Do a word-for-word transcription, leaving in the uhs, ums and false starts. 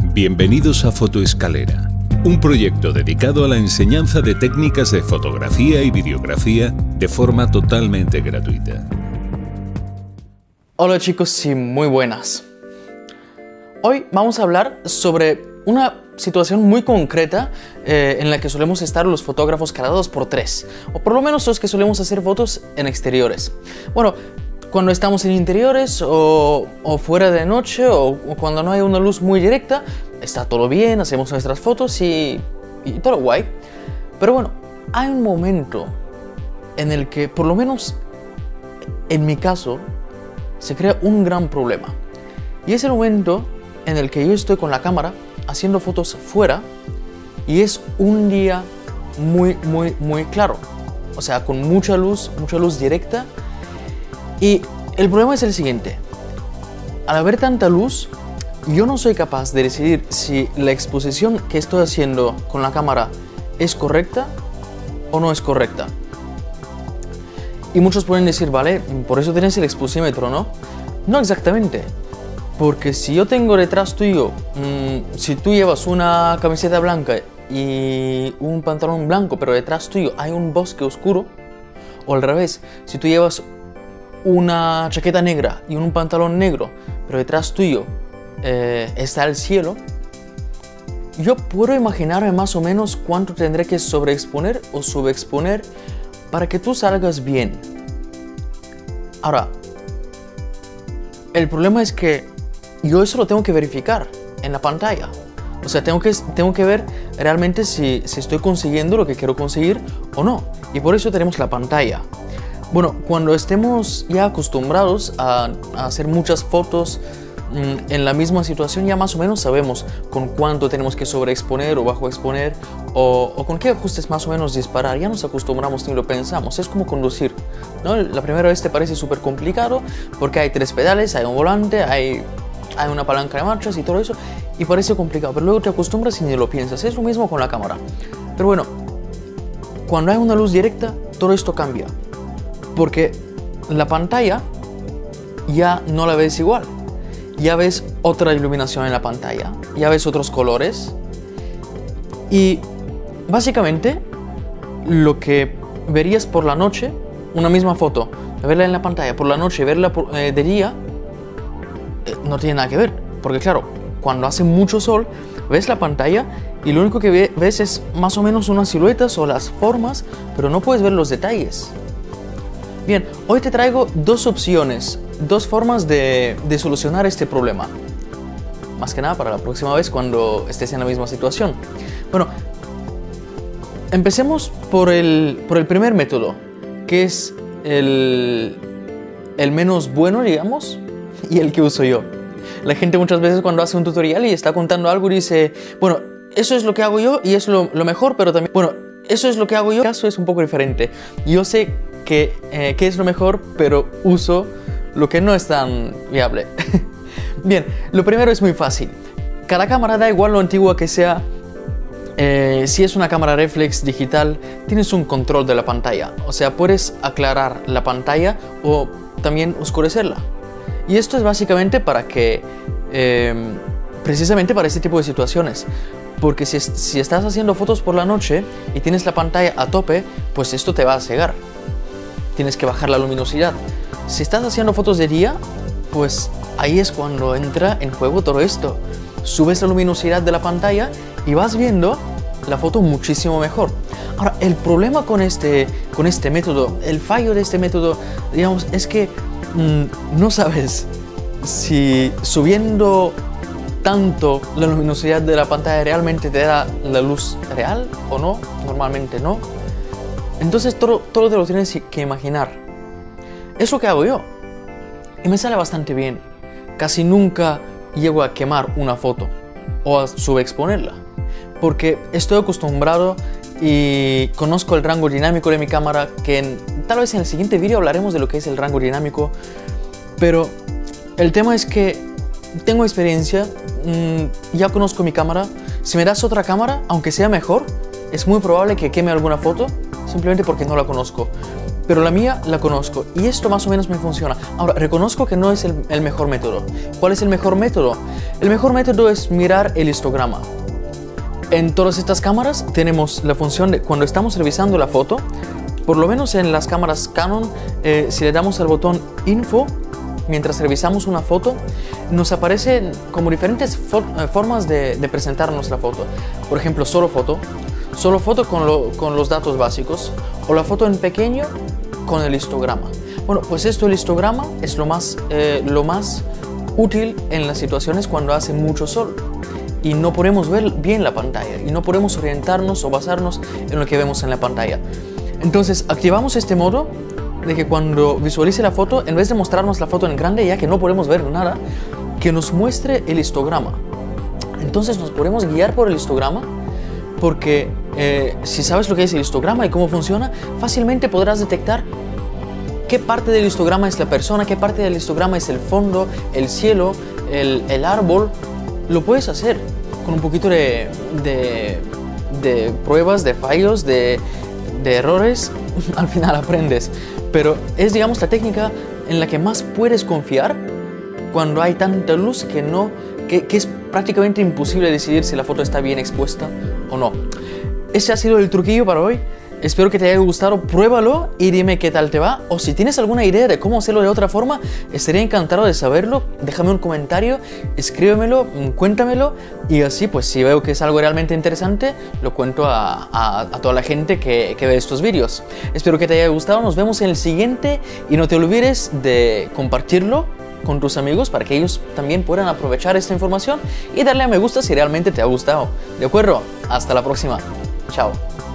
Bienvenidos a Fotoescalera, un proyecto dedicado a la enseñanza de técnicas de fotografía y videografía de forma totalmente gratuita. Hola chicos y muy buenas. Hoy vamos a hablar sobre una situación muy concreta eh, en la que solemos estar los fotógrafos cada dos por tres, o por lo menos los que solemos hacer fotos en exteriores. Bueno, cuando estamos en interiores o, o fuera de noche o, o cuando no hay una luz muy directa, está todo bien, hacemos nuestras fotos y, y todo guay. Pero bueno, hay un momento en el que, por lo menos en mi caso, se crea un gran problema. Y es el momento en el que yo estoy con la cámara haciendo fotos fuera y es un día muy, muy, muy claro. O sea, con mucha luz, mucha luz directa. Y el problema es el siguiente. Al haber tanta luz, yo no soy capaz de decidir si la exposición que estoy haciendo con la cámara es correcta o no es correcta. Y muchos pueden decir, vale, por eso tienes el exposímetro, ¿no? No exactamente. Porque si yo tengo detrás tuyo, mmm, si tú llevas una camiseta blanca y un pantalón blanco, pero detrás tuyo hay un bosque oscuro, o al revés, si tú llevas una chaqueta negra y un pantalón negro, pero detrás tuyo eh, está el cielo, yo puedo imaginarme más o menos cuánto tendré que sobreexponer o subexponer para que tú salgas bien. Ahora, el problema es que yo eso lo tengo que verificar en la pantalla. O sea, tengo que, tengo que ver realmente si, si estoy consiguiendo lo que quiero conseguir o no. Y por eso tenemos la pantalla. Bueno, cuando estemos ya acostumbrados a, a hacer muchas fotos mmm, en la misma situación, ya más o menos sabemos con cuánto tenemos que sobreexponer o bajo exponer o, o con qué ajustes más o menos disparar. Ya nos acostumbramos y lo pensamos. Es como conducir, ¿no? La primera vez te parece súper complicado porque hay tres pedales, hay un volante, hay, hay una palanca de marchas y todo eso, y parece complicado, pero luego te acostumbras y ni lo piensas. Es lo mismo con la cámara. Pero bueno, cuando hay una luz directa, todo esto cambia. Porque la pantalla ya no la ves igual. Ya ves otra iluminación en la pantalla. Ya ves otros colores. Y básicamente lo que verías por la noche, una misma foto, verla en la pantalla por la noche y verla por, eh, de día, eh, no tiene nada que ver. Porque claro, cuando hace mucho sol, ves la pantalla y lo único que ve, ves es más o menos unas siluetas o las formas, pero no puedes ver los detalles. Bien, hoy te traigo dos opciones, dos formas de, de solucionar este problema. Más que nada para la próxima vez cuando estés en la misma situación. Bueno, empecemos por el, por el primer método, que es el, el menos bueno, digamos, y el que uso yo. La gente muchas veces cuando hace un tutorial y está contando algo dice, bueno, eso es lo que hago yo y es lo, lo mejor, pero también, bueno, eso es lo que hago yo. El caso es un poco diferente. Yo sé que, eh, que es lo mejor, pero uso lo que no es tan viable. Bien, lo primero es muy fácil. Cada cámara, da igual lo antigua que sea, eh, si es una cámara reflex digital, tienes un control de la pantalla. O sea, puedes aclarar la pantalla o también oscurecerla. Y esto es básicamente para que, eh, precisamente para este tipo de situaciones. Porque si, si estás haciendo fotos por la noche y tienes la pantalla a tope, pues esto te va a cegar. Tienes que bajar la luminosidad. Si estás haciendo fotos de día, pues ahí es cuando entra en juego todo esto. Subes la luminosidad de la pantalla y vas viendo la foto muchísimo mejor. Ahora, el problema con este, con este método, el fallo de este método, digamos, es que mmm, no sabes si subiendo tanto la luminosidad de la pantalla realmente te da la luz real o no. Normalmente no. Entonces todo, todo te lo tienes que imaginar. Es lo que hago yo. Y me sale bastante bien. Casi nunca llego a quemar una foto o a subexponerla. Porque estoy acostumbrado y conozco el rango dinámico de mi cámara, que en, tal vez en el siguiente vídeo hablaremos de lo que es el rango dinámico. Pero el tema es que tengo experiencia, mmm, ya conozco mi cámara. Si me das otra cámara, aunque sea mejor, es muy probable que queme alguna foto, simplemente porque no la conozco. Pero la mía la conozco y esto más o menos me funciona. Ahora, reconozco que no es el, el mejor método. ¿Cuál es el mejor método? El mejor método es mirar el histograma. En todas estas cámaras tenemos la función de cuando estamos revisando la foto, por lo menos en las cámaras Canon, eh, si le damos al botón Info, mientras revisamos una foto, nos aparecen como diferentes for eh, formas de, de presentarnos la foto. Por ejemplo, solo foto, solo foto con, lo, con los datos básicos, o la foto en pequeño con el histograma. Bueno, pues esto, el histograma, es lo más, eh, lo más útil en las situaciones cuando hace mucho sol y no podemos ver bien la pantalla y no podemos orientarnos o basarnos en lo que vemos en la pantalla. Entonces activamos este modo de que cuando visualice la foto, en vez de mostrarnos la foto en grande, ya que no podemos ver nada, que nos muestre el histograma. Entonces nos podemos guiar por el histograma, porque eh, si sabes lo que es el histograma y cómo funciona, fácilmente podrás detectar qué parte del histograma es la persona, qué parte del histograma es el fondo, el cielo, el, el árbol. Lo puedes hacer con un poquito de, de, de pruebas, de fallos, de, de errores. Al final aprendes. Pero es, digamos, la técnica en la que más puedes confiar cuando hay tanta luz que, no, que, que es prácticamente imposible decidir si la foto está bien expuesta o no. Ese ha sido el truquillo para hoy. Espero que te haya gustado, pruébalo y dime qué tal te va. O si tienes alguna idea de cómo hacerlo de otra forma, estaría encantado de saberlo. Déjame un comentario, escríbemelo, cuéntamelo. Y así, pues si veo que es algo realmente interesante, lo cuento a, a, a toda la gente que, que ve estos vídeos. Espero que te haya gustado, nos vemos en el siguiente. Y no te olvides de compartirlo con tus amigos para que ellos también puedan aprovechar esta información. Y darle a me gusta si realmente te ha gustado. ¿De acuerdo? Hasta la próxima. Chao.